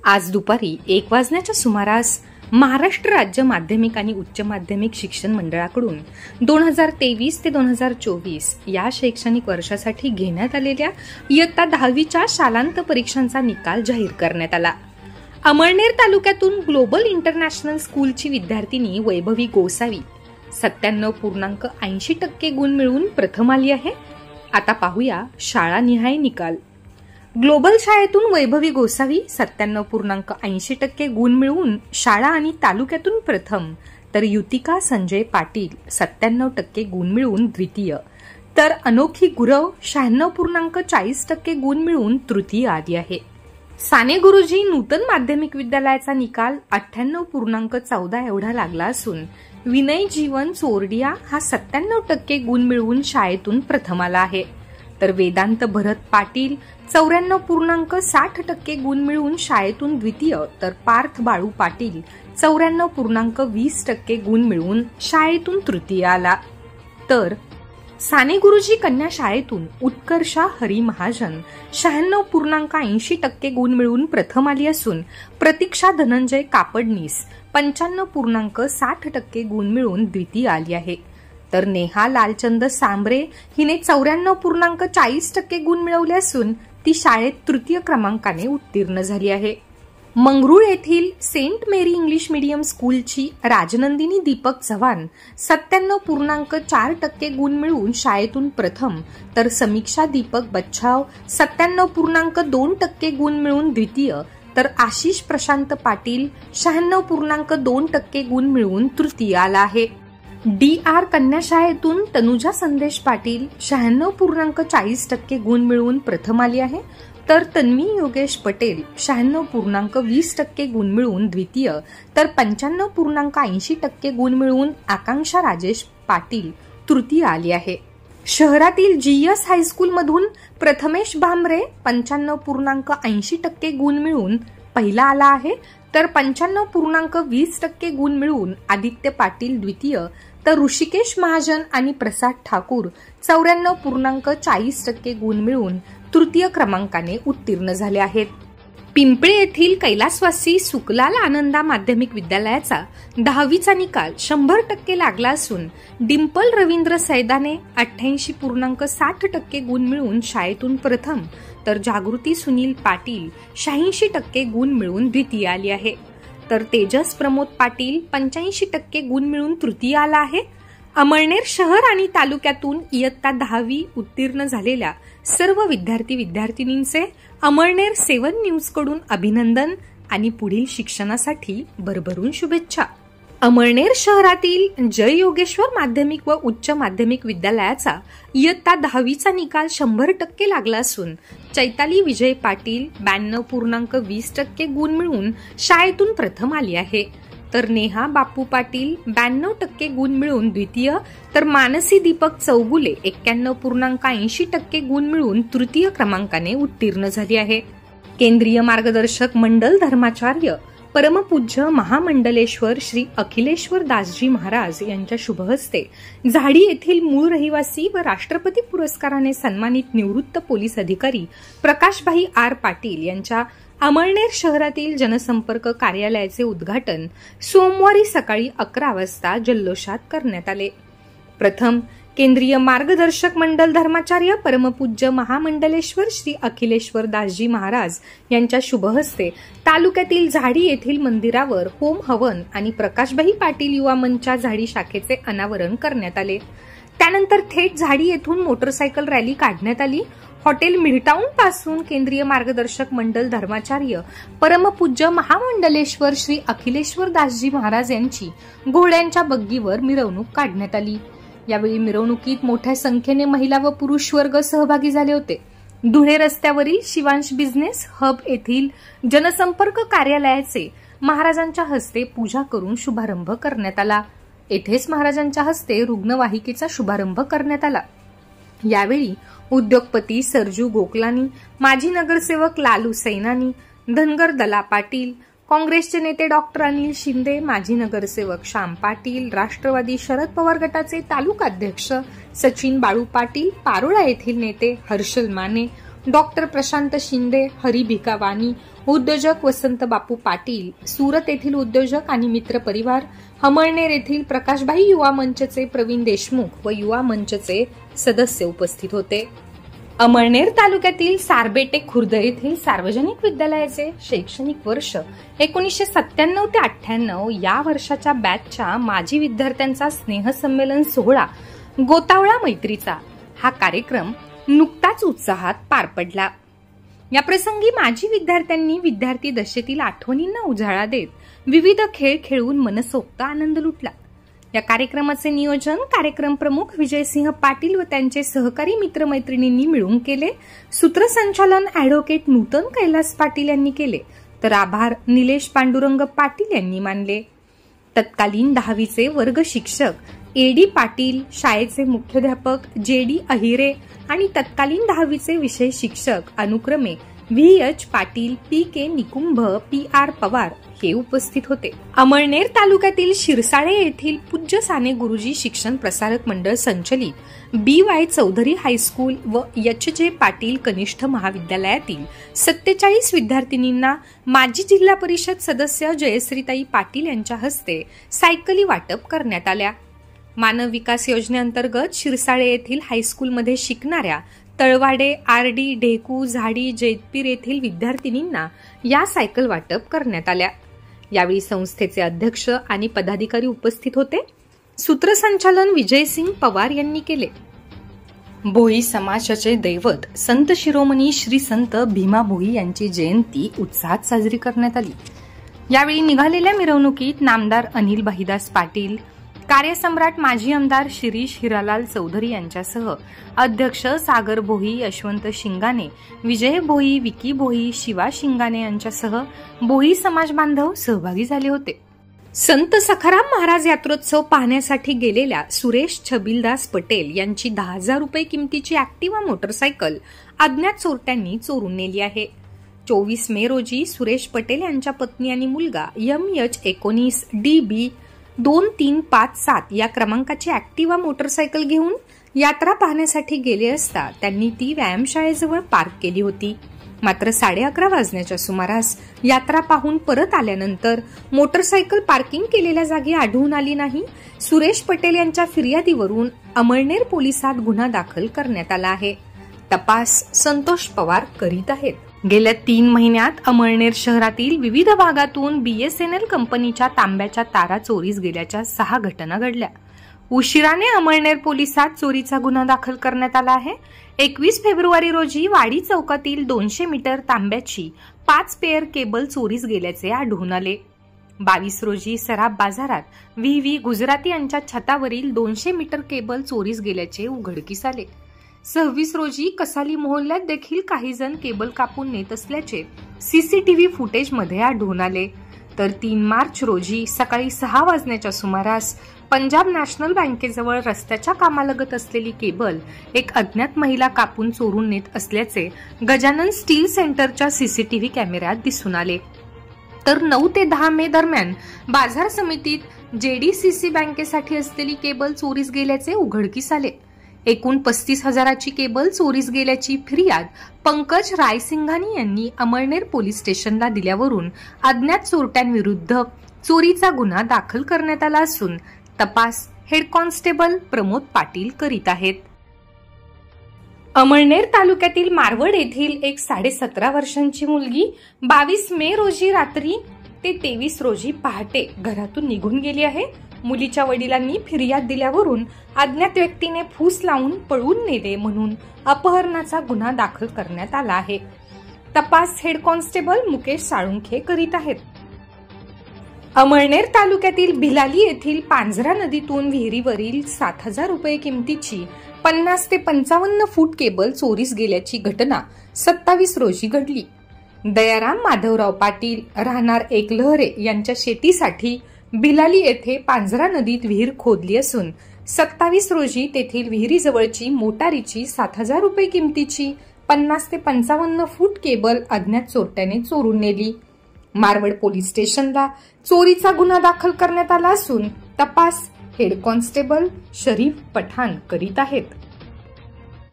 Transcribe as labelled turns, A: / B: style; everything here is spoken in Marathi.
A: आज दुपारी 1 वाजण्याच्या सुमारास महाराष्ट्र राज्य माध्यमिक आणि उच्च माध्यमिक शिक्षण मंडळाकडून 2023 ते 2024 या शैक्षणिक वर्षासाठी घेण्यात आलेल्या इयत्ता 10वीच्या शालांत परीक्षांचा निकाल जाहीर करण्यात आला। अमळनेर तालुक्यातून ग्लोबल इंटरनॅशनल स्कूलची विद्यार्थिनी वैभवी गोसावी 97.80% गुण मिळवून प्रथम आली आहे। आता पाहूया शाळानिहाय निकाल। ग्लोबल शाळेतून वैभवी गोसावी 97.80% गुण मिळवून शाळा आणि तालुक्यातून प्रथम, तर युतिका संजय पाटील 97% गुण मिळवून द्वितीय, तर अनोखी गुरव 96.40% गुण मिळवून तृतीय आली आहे। साने गुरुजी नूतन माध्यमिक विद्यालयाचा निकाल 98.14 एवढा लागला असून विनय जीवन चोरडिया हा 97% गुण मिळवून शाळेतून प्रथम आला आहे, तर वेदांत भरत पाटील 94.60% गुण मिळवून शाळेतून द्वितीय, तर पार्थ बाळू पाटील 94.20% गुण मिळवून शाळेतून तृतीय आला। तर साने गुरुजी कन्या शाळेतून उत्कर्षा हरी महाजन 96.80% गुण मिळवून प्रथम आली असून प्रतीक्षा धनंजय कापडनीस 95.60% गुण मिळवून द्वितीय आली आहे, तर नेहा लालचंद सांबरे हिने 94.40% गुण मिळवले असून ती शाळेत तृतीय क्रमांकाने उत्तीर्ण झाली आहे। मंगरुळ येथील सेंट मेरी इंग्लिश मीडियम स्कूलची राजनंदिनी दीपक चव्हाण 97.4% गुण मिळवून शाळेतून प्रथम, तर समीक्षा दीपक बच्छाव 97.2% गुण मिळवून द्वितीय, तर आशिष प्रशांत पाटील 96.2% गुण मिळवून तृतीय आला आहे। DR कन्या शाळेतून तनुजा संदेश पाटील 96.40% गुण मिळवून प्रथम आली आहे, तर तन्वी योगेश पटेल 96.20% गुण मिळवून द्वितीय, तर 95.80% गुण मिळवून आकांक्षा राजेश पाटील तृतीय आली आहे। शहरातील GS हायस्कूल मधून प्रथमेश भामरे 95.80% गुण मिळवून पहिला आला आहे, तर 95.20% गुण मिळवून आदित्य पाटील द्वितीय, तर ऋषिकेश महाजन आणि प्रसाद ठाकूर 94.40% गुण मिळवून तृतीय क्रमांकाने उत्तीर्ण झाले आहेत। पिंपळे येथील कैलासवासी सुकलाल आनंदा माध्यमिक विद्यालयाचा 10वीचा निकाल 100% लागला असून डिंपल रवींद्र सैदाने 88.60% गुण मिळवून शाळेतून प्रथम, तर जागृती सुनील पाटील 86% गुण मिळवून द्वितीय आली आहे, तर तेजस प्रमोद पाटील 85% गुण मिळवून तृतीय आला आहे। अमळनेर शहर आणि तालुक्यातून इयत्ता 10वी उत्तीर्ण झालेल्या सर्व विद्यार्थी विद्यार्थिनींचे अमळनेर 7 न्यूज कडून अभिनंदन आणि पुढील शिक्षणासाठी भरभरून शुभेच्छा। अमळनेर शहरातील जय योगेश्वर माध्यमिक व उच्च माध्यमिक विद्यालयाचा इयत्ता 10वीचा निकाल 100% लागला असून चैताली विजय पाटील 92.20% गुण मिळवून शाळेतून प्रथम आली आहे, तर नेहा बापू पाटील 92% गुण मिळवून द्वितीय, तर मानसी दीपक चौगुले 91.80% गुण मिळवून तृतीय क्रमांकाने उत्तीर्ण झाली आहे। केंद्रीय मार्गदर्शक मंडल धर्माचार्य परमपूज्य महामंडलेश्वर श्री अखिलेश्वर दासजी महाराज यांच्या शुभहस्ते झाडी येथील मूळ रहिवासी व राष्ट्रपती पुरस्काराने सन्मानित निवृत्त पोलीस अधिकारी प्रकाशभाई आर पाटील यांच्या अमळनेर शहरातील जनसंपर्क कार्यालयाचे उद्घाटन सोमवारी सकाळी 11 वाजता जल्लोषात करण्यात आले। प्रथम केंद्रीय मार्गदर्शक मंडल धर्माचार्य परमपूज्य महामंडलेश्वर श्री अखिलेश्वर दासजी महाराज यांच्या शुभहस्ते तालुक्यातील झाडी येथील मंदिरावर होम हवन आणि प्रकाशभाई पाटील युवा मंचच्या झाडी शाखेचे अनावरण करण्यात आले। त्यानंतर थेट झाडी येथून मोटरसायकल रॅली काढण्यात आली। हॉटेल मिडटाऊन पासून केंद्रीय मार्गदर्शक मंडल धर्माचार्य परमपूज्य महामंडलेश्वर श्री अखिलेश्वर दासजी महाराज यांची घोड्यांच्या बग्गीवर मिरवणूक काढण्यात आली। यावेळी मिरवणुकीत मोठ्या संख्येने महिला व पुरुष वर्ग सहभागी झाले होते। धुळे रस्त्यावरील शिवांश बिझनेस हब येथील जनसंपर्क कार्यालयाचे महाराजांच्या हस्ते पूजा करून शुभारंभ करण्यात आला। येथेच महाराजांच्या हस्ते रुग्णवाहिकेचा शुभारंभ करण्यात आला। यावेळी उद्योगपती सरजू गोकलानी, माजी नगरसेवक लालू सैनानी, धनगर दला पाटील, काँग्रेसचे नेते डॉक्टर अनिल शिंदे, माजी नगरसेवक श्याम पाटील, राष्ट्रवादी शरद पवार गटाचे तालुकाध्यक्ष सचिन बाळू पाटील, पारोळा येथील नेते हर्षल माने, डॉक्टर प्रशांत शिंदे, हरी भिकावानी, उद्योजक वसंत बापू पाटील, सुरत येथील उद्योजक आणि मित्र परिवार, हमळनेर येथील प्रकाशभाई युवा मंचचे प्रवीण देशमुख व युवा मंचचे सदस्य उपस्थित होते. अमळनेर तालुक्यातील सारबेटे खुर्द येथील सार्वजनिक विद्यालयाचे शैक्षणिक वर्ष 1997 ते 98 या वर्षाच्या बॅचच्या माजी विद्यार्थ्यांचा स्नेहसंमेलन सोहळा गोतावळा मैत्रीचा हा कार्यक्रम नुकताच उत्साहात पार पडला. या प्रसंगी माजी विद्यार्थ्यांनी विद्यार्थी दशेतील आठवणींना उजाळा देत विविध खेळ खेळून मनसोक्त आनंद लुटला. या कार्यक्रमाचे नियोजन कार्यक्रम प्रमुख विजयसिंह पाटील व त्यांचे सहकारी मित्रमैत्रिणींनी मिळून केले. सूत्रसंचालन ॲडव्होकेट नूतन कैलास पाटील यांनी केले, तर आभार निलेश पांडुरंग पाटील यांनी मानले. तत्कालीन 10वीचे वर्ग शिक्षक एडी पाटील, शाळेचे मुख्याध्यापक जेडी अहिरे आणि तत्कालीन 10वीचे विषय शिक्षक अनुक्रमे VH Patil, PK Nikumbh, PR Pawar हे उपस्थित होते. अमळनेर तालुक्यातील शिरसाळे येथील पूज्य साने गुरुजी शिक्षण प्रसारक मंडळ संचलित BY चौधरी हायस्कूल व HJ पाटील कनिष्ठ महाविद्यालयातील 47 विद्यार्थिनींना माजी जिल्हा परिषद सदस्य जयश्रीताई पाटील यांच्या हस्ते सायकली वाटप करण्यात आल्या. मानव विकास योजनेअंतर्गत शिरसाळे येथील हायस्कूलमध्ये शिकणाऱ्या तळवाडे, RD, ढेकू, झाडी, जैतपीर येथील विद्यार्थिनींना या सायकल वाटप करण्यात आल्या. यावेळी संस्थेचे अध्यक्ष आणि पदाधिकारी उपस्थित होते. सूत्रसंचालन विजयसिंग पवार यांनी केले. भोई समाजाचे दैवत संत शिरोमणी श्री संत भीमा भोई यांची जयंती उत्साहात साजरी करण्यात आली. यावेळी निघालेल्या मिरवणुकीत नामदार अनिल भाईदास पाटील, कार्यसम्राट माजी आमदार शिरीष हिरालाल चौधरी यांच्यासह अध्यक्ष सागर भोई, यशवंत शिंगाणे, विजय भोई, विकी भोई, शिवा शिंगाणे यांच्यासह भोई समाज बांधव सहभागी झाले होते. संत सखाराम महाराज यात्रोत्सव पाहण्यासाठी गेलेल्या सुरेश छबिलदास पटेल यांची 10,000 रुपये किमतीची ॲक्टिवा मोटरसायकल अज्ञात चोरट्यांनी चोरून नेली आहे. 24 मे रोजी सुरेश पटेल यांच्या पत्नी आणि मुलगा MH19 DB 2357 या क्रमांकाची ॲक्टिवा मोटरसायकल घेऊन यात्रा पाहण्यासाठी गेले असता त्यांनी ती व्यायामशाळेजवळ पार्क केली होती. मात्र 11:30 वाजण्याच्या सुमारास यात्रा पाहून परत आल्यानंतर मोटरसायकल पार्किंग केलेल्या जागी आढळून आली नाही. सुरेश पटेल यांच्या फिर्यादीवरून अमळनेर पोलिसात गुन्हा दाखल करण्यात आला आहे. तपास संतोष पवार करीत आहेत. गेल्या 3 महिन्यात अमळनेर शहरातील विविध भागातून BSNL कंपनीच्या तांब्याच्या तारा चोरीस गेल्याच्या 6 घटना घडल्या. उशिराने अमळनेर पोलिसात चोरीचा गुन्हा दाखल करण्यात आला आहे. 21 फेब्रुवारी रोजी वाडी चौकातील 200 मीटर तांब्याची 5 पेअर केबल चोरीस गेल्याचे आढळून आले. 22 रोजी सराफ बाजारात VV गुजराती यांच्या छतावरील 200 मीटर केबल चोरीस गेल्याचे उघडकीस आले. 26 रोजी कसाली मोहल्ल्यात देखील काही जण केबल कापून नेत असल्याचे CCTV फुटेजमध्ये आढळून आले. तर 3 मार्च रोजी सकाळी 6 वाजण्याच्या सुमारास पंजाब नॅशनल बँकेजवळ रस्त्याच्या कामालगत असलेली केबल एक अज्ञात महिला कापून चोरून नेत असल्याचे गजानन स्टील सेंटरच्या CCTV कॅमेऱ्यात दिसून आले. तर 9 ते 10 मे दरम्यान बाजार समितीत JDCC बँकेसाठी असलेली केबल चोरीस गेल्याचे उघडकीस आले. एकूण 35,000ची केबल चोरीस गेल्याची फिर्याद पंकज रायसिंघानी यांनी अमळनेर पोलीस स्टेशनला दिल्यावरून अज्ञात चोरट्यांविरुद्ध चोरीचा गुन्हा दाखल करण्यात आला असून तपास हेड कॉन्स्टेबल प्रमोद पाटील करीत आहेत. अमळनेर तालुक्यातील मारवड येथील एक 17.5 वर्षांची मुलगी 22 मे रोजी रात्री ते 23 रोजी पहाटे घरातून निघून गेली आहे. मुलीच्या वडिलांनी फिर्याद दिल्यावरून अज्ञात व्यक्तीने फूस लावून पळून नेले म्हणून अपहरणाचा गुन्हा दाखल करण्यात आला आहे. तपास हेड कॉन्स्टेबल मुकेश साळुंखे करीत आहेत. अमळनेर तालुक्यातील भिलाली येथील पांझरा नदीतून विहिरीवरील 7,000 रुपये किमतीची 50 ते 55 फूट केबल चोरीस गेल्याची घटना 27 रोजी घडली. दयाराम माधवराव पाटील राहणार एकलहरे यांच्या शेतीसाठी भिलाली येथे पांझरा नदीत विहीर खोदली असून 27 रोजी तेथील विहिरीजवळची मोटारीची 7,000 रुपये किमतीची 50 ते 55 फूट केबल अज्ञात चोरट्याने चोरून नेली. मारवड पोलीस स्टेशनला चोरीचा गुन्हा दाखल करण्यात आला असून तपास हेड कॉन्स्टेबल शरीफ पठाण करीत आहेत.